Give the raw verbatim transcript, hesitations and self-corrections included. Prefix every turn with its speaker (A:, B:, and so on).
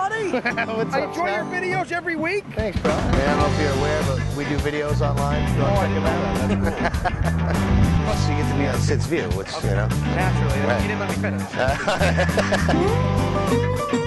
A: buddy.
B: What's
A: I
B: up,
A: enjoy your
B: Scott?
A: videos every week.
B: Thanks, bro. I, mean, I don't know if you're aware, but we do videos online. If you want to check them out. That's cool. Plus, you get to be on Sid's View, which, okay. you know.
A: Naturally.
B: Right.
A: You didn't let me finish.